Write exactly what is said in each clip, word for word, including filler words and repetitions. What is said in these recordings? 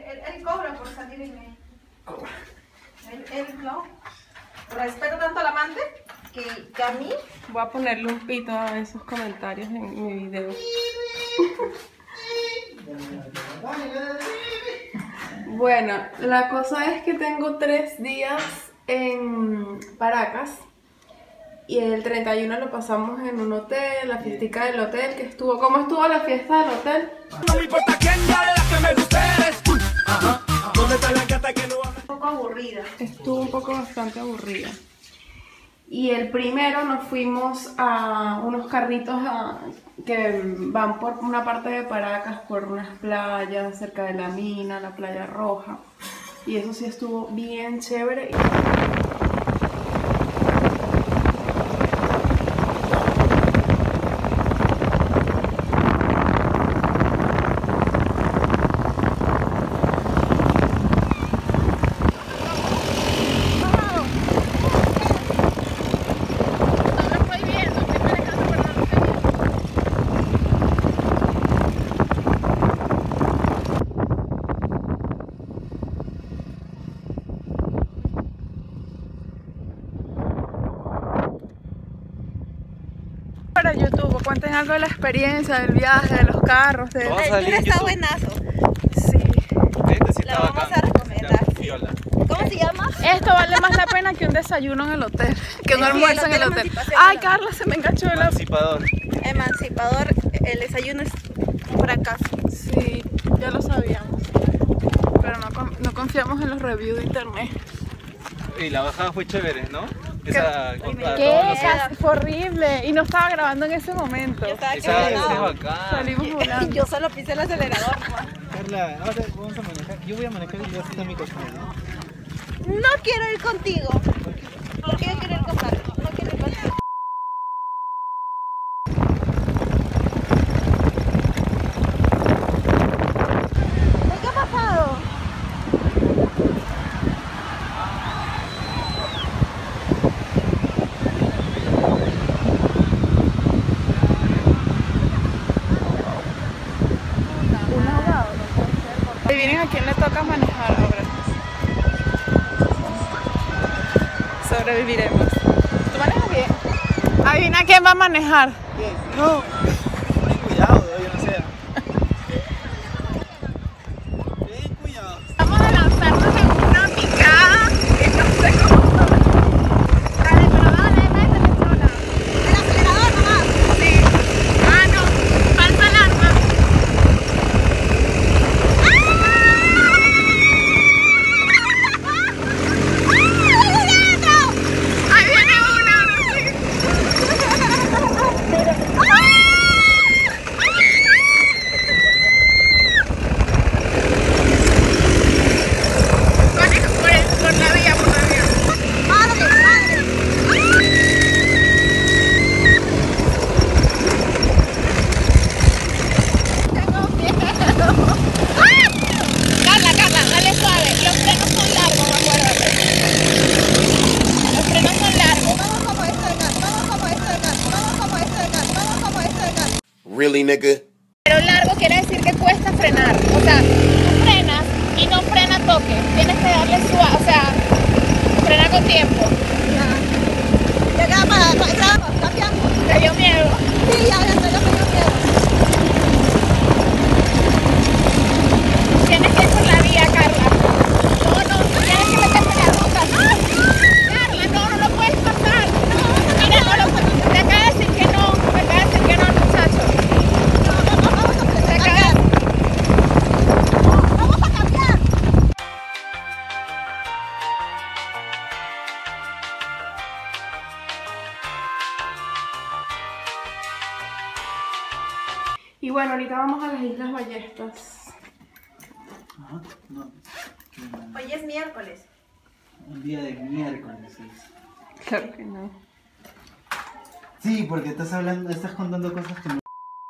él, él cobra por salir en él. Cobra. Él, él no. Respeto tanto al amante que, que a mí. Voy a ponerle un pito a esos comentarios en mi video. Bueno, la cosa es que tengo tres días en Paracas. Y el treinta y uno lo pasamos en un hotel, la fiestica del hotel, que estuvo... ¿Cómo estuvo la fiesta del hotel? No me importa quién, dale la que me guste eres tú. Ajá. ¿Dónde está la gata que no habla? Un poco aburrida. Estuvo un poco bastante aburrida. Y el primero nos fuimos a unos carritos a, que van por una parte de Paracas, por unas playas cerca de la mina, la playa roja. Y eso sí estuvo bien chévere. Para YouTube, cuenten algo de la experiencia, del viaje, de los carros, de... El tour está buenazo. Sí. Este sí La está vamos bacán. a recomendar. Está piola. ¿Cómo se llama? Esto vale más la pena que un desayuno en el hotel, que un Sí, almuerzo el en el hotel hotel. Emancipación. Ay, Carla, se me enganchó el... Emancipador. Emancipador, el desayuno es un fracaso. Sí, ya lo sabíamos. Pero no, con- no confiamos en los reviews de internet. Y la bajada fue chévere, ¿no? Esa, contra ¿Qué? todos los- Esa fue horrible. Y no estaba grabando en ese momento. Yo estaba Esa, esa es quebrado. bacán. Salimos volando. Yo solo pisé el acelerador. Carla, ahora vamos a manejar. Yo voy a manejar y yo estoy en mi coche, ¿no? No quiero ir contigo. Porque yo quiero ir con Carlos. No quiero ir contigo. ¿Qué ha pasado? Un ahogado, no puede ser. Adivinen a quién le toca manejar ahora. Sobreviviremos. ¿Tú manejas bien? Adivina quién va a manejar. ¿Qué? No. Ten cuidado, yo no sé. Ten cuidado. Vamos a lanzarnos en una picada que no sé cómo. Dale, pero dale, métele sola. El acelerador nomás. Sí. Ah, no. Falta alarma. Ahí viene una. Maneja por, el- por la vía, por la vía. Madre, madre. Tengo miedo. Carla, Carla, dale suave. Los frenos son largos, acuérdate. Los frenos son largos. Vamos como esto de acá. Vamos como esto de acá. Vamos como esto de acá. Vamos como esto de acá. Really, nigga? Pero largo quiere decir que cuesta frenar. O sea, tú frenas y no frena a toque. Tienes que darle suave, o sea, frenar con tiempo. Ya acá para, para, para, cambiamos. ¿Te dio miedo? Sí, ya, ya, ya me dio miedo. Tienes que ir por la vía, Carla. No, no, tienes que meterte en la ruta. Carla, no, no lo puedes pasar. No, mira, no lo puedes. Te acaba de decir que no. Te acaba de decir que no, muchacho. Te acaba de... Vamos a cambiar. Y bueno, ahorita vamos a las Islas Ballestas. Ajá, no. Hoy es miércoles. Un día de miércoles. es. Claro que no. Sí, porque estás hablando, estás contando cosas que no.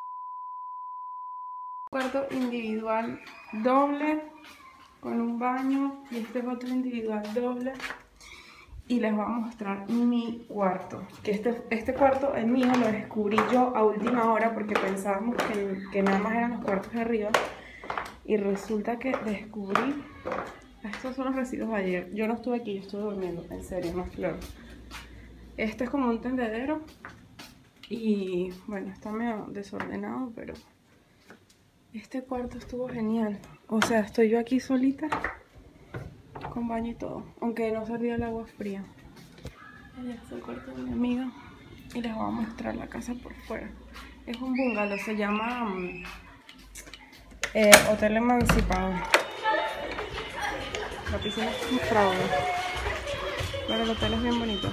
Cuarto individual doble con un baño y este es otro individual doble. Y les voy a mostrar mi cuarto. Que este, este cuarto, el mío, lo descubrí yo a última hora porque pensábamos que, que nada más eran los cuartos de arriba. Y resulta que descubrí... Estos son los residuos de ayer. Yo no estuve aquí, yo estuve durmiendo, en serio, no es flor. Este es como un tendedero. Y bueno, está medio desordenado, pero... Este cuarto estuvo genial. O sea, estoy yo aquí solita, con baño y todo. Aunque no servía el agua fría. Allá está el cuarto de mi amiga. Y les voy a mostrar la casa por fuera. Es un bungalow, se llama um, eh, Hotel Emancipador. La piscina es un fraude, pero el hotel es bien bonito.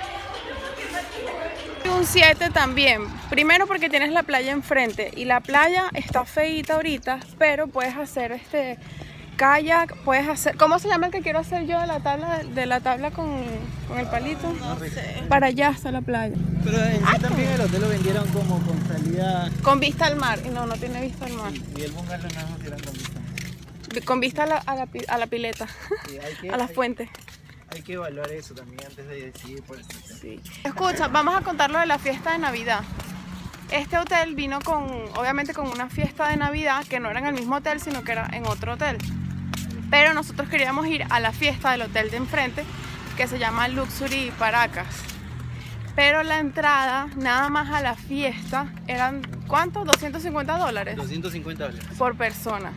Un siete también, primero porque tienes la playa enfrente y la playa está feíta ahorita, pero puedes hacer este kayak, puedes hacer, ¿cómo se llama el que quiero hacer yo de la tabla, de la tabla con, con el palito? No sé. Para allá está la playa. Pero en sí también el hotel lo vendieron como con salida... Con vista al mar, y no, no tiene vista al mar. Sí, y el bungalow nada más era con vista. Con vista a la, a la, a la pileta, Sí, hay que, a la hay, fuente. Hay que evaluar eso también antes de decidir por este hotel. Sí. Escucha, vamos a contar lo de la fiesta de Navidad. Este hotel vino con, obviamente con una fiesta de Navidad que no era en el mismo hotel, sino que era en otro hotel. Pero nosotros queríamos ir a la fiesta del hotel de enfrente, que se llama Luxury Paracas. Pero la entrada, nada más a la fiesta, eran, ¿cuánto? ¿doscientos cincuenta dólares? doscientos cincuenta dólares. Por persona.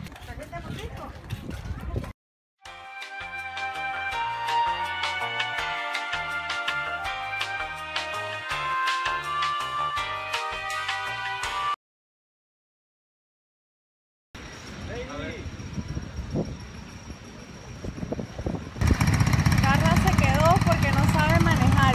Carla se quedó porque no sabe manejar.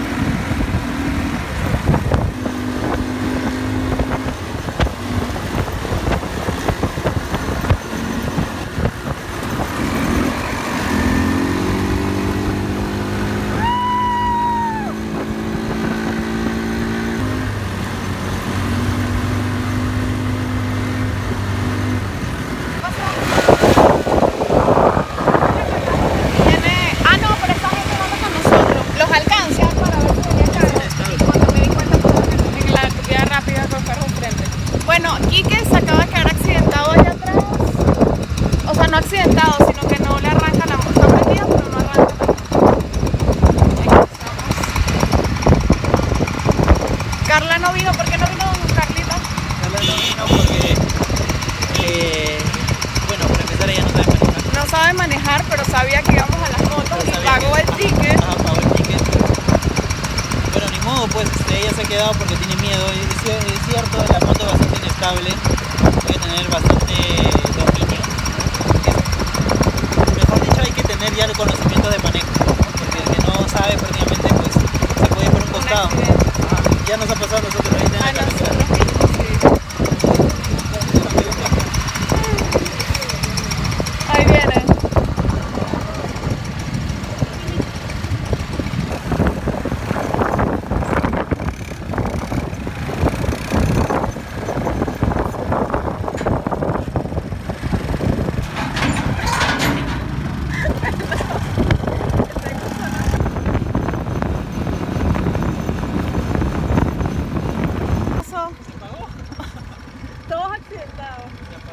Accidentado, sino que no le arranca la moto. Está prendida, pero no arranca. Carla no vino, ¿por qué no vino Carlita? Carla no vino porque, eh, bueno, para empezar ella no sabe manejar. No sabe manejar, pero sabía que íbamos a las motos y pagó el ticket. Ajá, pagó el ticket. Bueno, ni modo, pues este, ella se ha quedado porque tiene miedo. Es, es cierto, la moto es bastante inestable, hay que tener bastante dominio. Mejor dicho, hay que tener ya el conocimiento de manejo, porque el que no sabe prácticamente pues se puede ir por un costado. Ajá, ya nos ha pasado a nosotros ahorita en la carretera. Ahí viene. Todos accidentados.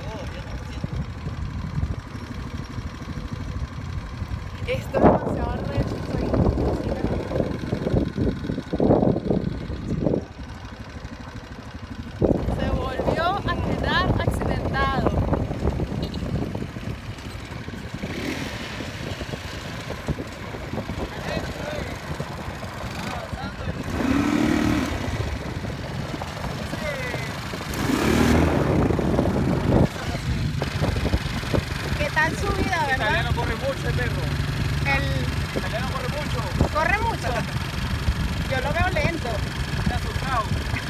Esto es demasiado reto. Se volvió a quedar accidentado. ¿Qué tal su vida, verdad? El italiano corre mucho, el perro. El... El italiano corre mucho. Corre mucho. Yo lo veo lento. Está asustado.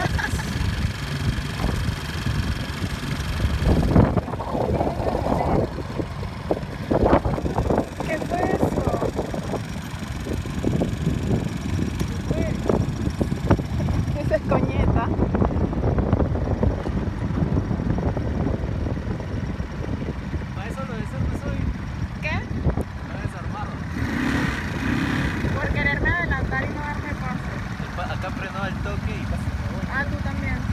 ¿Qué fue eso? ¿Qué fue? Esa es coñeta. Para eso lo desarmo soy. ¿Qué? Lo desarmado. Por quererme adelantar y no darme paso. Acá frenó al toque y pasa. Ah, tú también.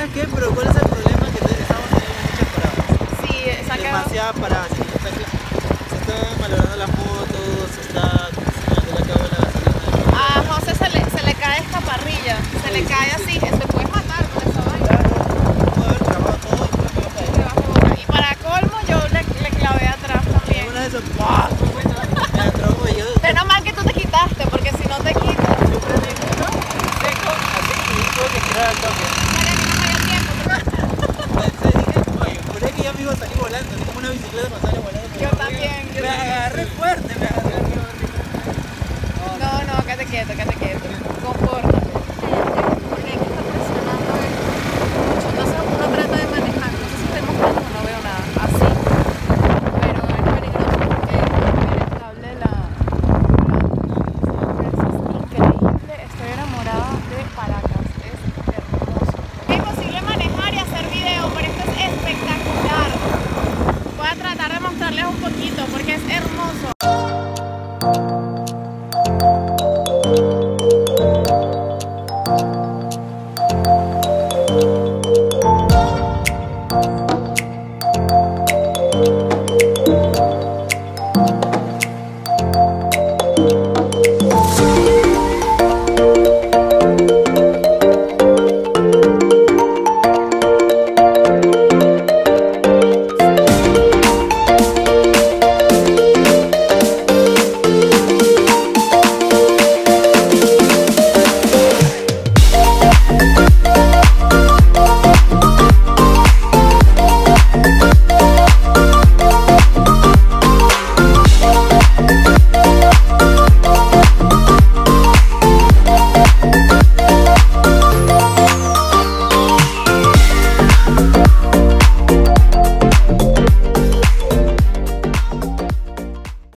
¿Sabes qué? Pero ¿cuál es el problema? Que te- estamos teniendo muchas paradas. Sí, se ha quedado. Demasiadas paradas. Sí, o sea que se están malogrando las motos, se está se le acabó la gasolina. A José se le, se le cae esta parrilla, se le cae así, se puede matar con esa vaina. Puedo haber trabado todo y me va a caer. Se va a provocar. Y para colmo yo le, le clavé atrás también. Una de esas, ¡pah! Me atrapó y yo Menos mal que tú te quitaste, porque si no te quitas. yo prendí uno seco, así y tuve que tirar al toque. María, que no me dio tiempo. Pensé, dije, oye, juré que ya me iba a salir volando, así como una bicicleta para salir volando. Yo también, yo Me también. agarré fuerte, me agarré. No, no, quédate quieto, quédate quieto. Confórtate. Porque hay que estar presionando esto mucho. Entonces uno trata de manejar. No sé si estoy mostrando o no veo nada. Así. Pero es peligroso porque el cable de la. Eso es increíble. Estoy enamorada de Paracas. Es hermoso. Es imposible manejar y hacer video, pero esto es espectacular. Voy a tratar de mostrarles un poquito porque es hermoso.